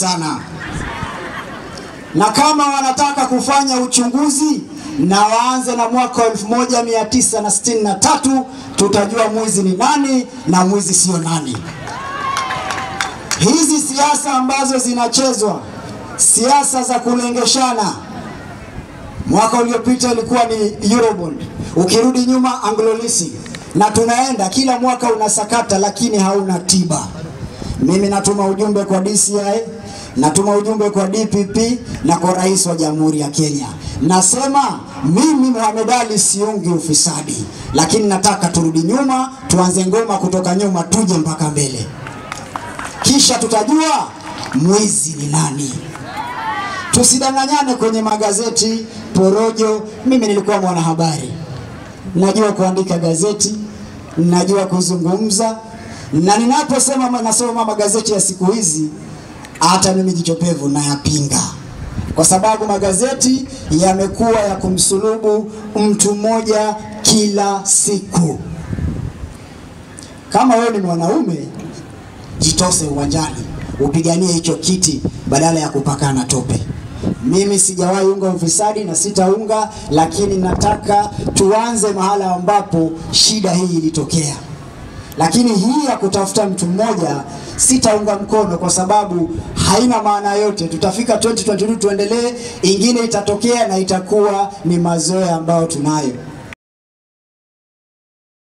sana. Na kama wanataka kufanya uchunguzi, na waanze na mwaka 1963, tutajua mwizi ni nani na mwizi sio nani. Hizi siasa ambazo zinachezwa, siasa za kulengeshana, mwaka uliopita ilikuwa ni Eurobond, ukirudi nyuma Anglo-Leasing, na tunaenda kila mwaka unasakata lakini hauna tiba. Mimi natuma ujumbe kwa DCI, natuma ujumbe kwa DPP na kwa Rais wa Jamhuri ya Kenya. Nasema mimi Mohamed Ali siungi ufisadi, lakini nataka turudi nyuma, tuanze ngoma kutoka nyuma tuje mpaka mbele. Kisha tutajua mwizi ni nani. Tusidanganyane kwenye magazeti, porojo. Mimi nilikuwa mwanahabari, najua kuandika gazeti, najua kuzungumza, na ninaposema nasoma magazeti ya siku hizi, hata mimi jichopevu na yapinga. Kwa sababu magazeti yamekuwa ya kumsulubu mtu mmoja kila siku. Kama wewe ni mwanaume, jitose uwanjani, upiganie hicho kiti badala ya kupakana tope. Mimi sijawahi unga ufisadi na sitaunga, lakini nataka tuanze mahala ambapo shida hii ilitokea. Lakini hii ya kutafuta mtu mmoja sitaunga mkono, kwa sababu haina maana yote. Tutafika 2022 tuendelee, ingine itatokea na itakuwa ni mazoea ambayo tunayo.